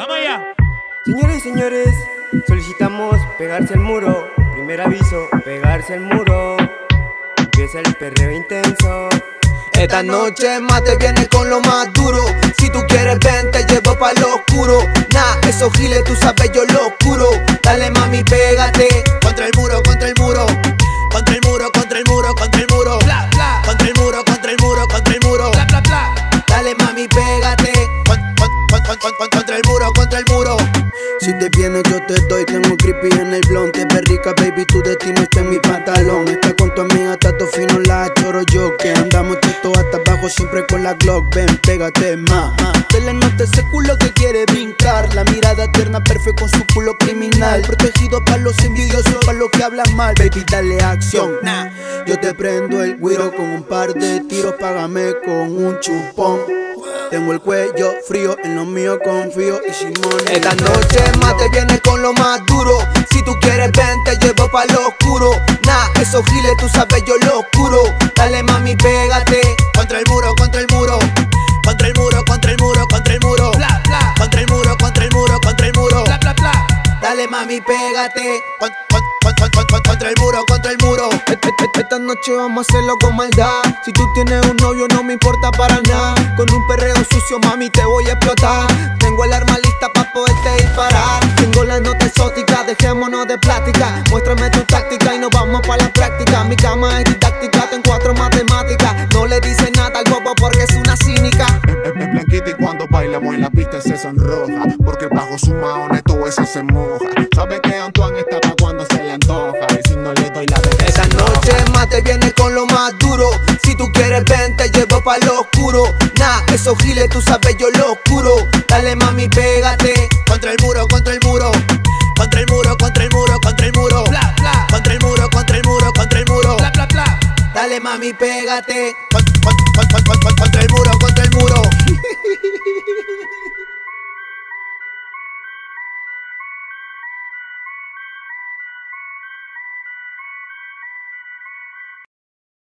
Vamos allá. Señoras y señores, solicitamos pegarse al muro. Primer aviso, pegarse al muro. Empieza el perreo intenso. Esta noche mate viene con lo más duro. Si tú quieres ven, te llevo pa' lo oscuro. Nah, esos giles tú sabes yo lo curo. Dale mami, pégate contra el muro, contra el muro. Contra el muro, contra el muro, contra el muro. Bla, bla. Contra el muro, contra el muro, contra el muro. Bla, bla, bla. Dale mami, pégate contra el muro, contra el muro. Si te vienes yo te doy, tengo creepy en el blond. Te ves rica baby, tu destino está en mi pantalón. Está con tu amiga, tato fino, la choro yo. Que andamos teto hasta abajo siempre con la Glock. Ven, pégate más. Te le nota ese culo que quiere brincar. La mirada tierna, perfecta con su culo criminal. Protegido para los envidiosos, para los que hablan mal. Baby, dale acción. Nah, yo te prendo el güiro con un par de tiros. Págame con un chupón. Tengo el cuello frío, en lo mío confío y Simón. Esta noche mate viene con lo más duro. Si tú quieres ven, te llevo pa' lo oscuro. Nah, esos giles tú sabes yo lo curo. Dale mami, pégate contra el muro, contra el muro. Contra el muro, contra el muro, contra el muro. Bla, bla. Contra el muro, contra el muro, contra el muro. Bla, bla, bla. Dale mami, pégate contra el muro, contra el muro. Esta noche vamos a hacerlo con maldad. Si tú tienes un novio no me importa para nada. Con un perreo sucio mami te voy a explotar. Tengo el arma lista pa' poderte disparar. Tengo la nota exótica, dejémonos de plática. Muéstrame tu táctica y nos vamos pa' la práctica. Mi cama es didáctica, tengo 4 matemáticas. No le dice nada al bobo porque es una cínica. Es blanquita y cuando bailamos en la pista se sonroja. Porque bajo su maones todo eso se moja. Sabe que Antoine está pa' cuando se le antoja. Y si no le doy la bebé. Esta noche mate viene con lo más duro. Si tú quieres ven, te llevo pa' lo oscuro. Nah, esos giles tú sabes yo lo curo. Dale mami, pégate contra el muro, contra el muro. Contra el muro, contra el muro, contra el muro. Bla, bla. Contra el muro, contra el muro, contra el muro. Bla, bla, bla. Dale mami, pégate contra el muro, contra el muro.